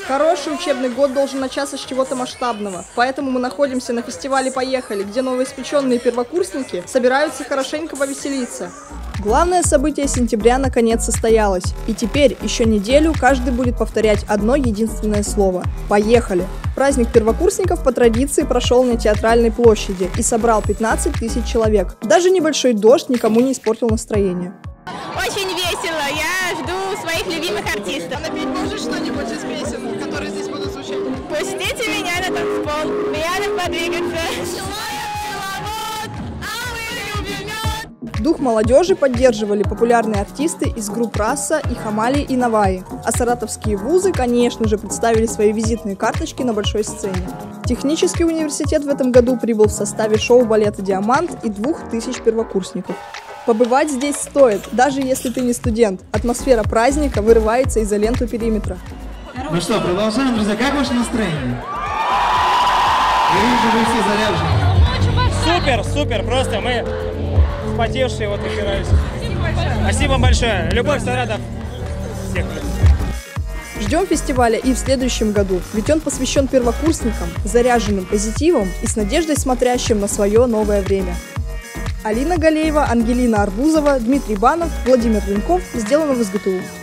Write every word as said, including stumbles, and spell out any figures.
Хороший учебный год должен начаться с чего-то масштабного, поэтому мы находимся на фестивале «Поехали», где новоиспеченные первокурсники собираются хорошенько повеселиться. Главное событие сентября наконец состоялось, и теперь еще неделю каждый будет повторять одно единственное слово – «Поехали». Праздник первокурсников по традиции прошел на Театральной площади и собрал пятнадцать тысяч человек. Даже небольшой дождь никому не испортил настроение. Очень весело, я жду своих любимых артистов. А напеть можешь что-нибудь из песен, которые здесь будут звучать? Пустите меня на танцпол, пьяным подвигаться. Дух молодежи поддерживали популярные артисты из групп «Раса», и «Хамали» и «Наваи». А саратовские вузы, конечно же, представили свои визитные карточки на большой сцене. Технический университет в этом году прибыл в составе шоу-балета «Диамант» и двух тысяч первокурсников. Побывать здесь стоит, даже если ты не студент. Атмосфера праздника вырывается из-за ленты периметра. Ну что, продолжаем, друзья. Как ваше настроение? Я вижу, вы все заряжены. Супер, супер, просто мы вспотевшие вот игрались. Спасибо большое. Любовь, Саратов. Всех. Ждем фестиваля и в следующем году, ведь он посвящен первокурсникам, заряженным позитивом и с надеждой смотрящим на свое новое время. Алина Галеева, Ангелина Арбузова, Дмитрий Банов, Владимир Ленков. Сделано в СГТУ.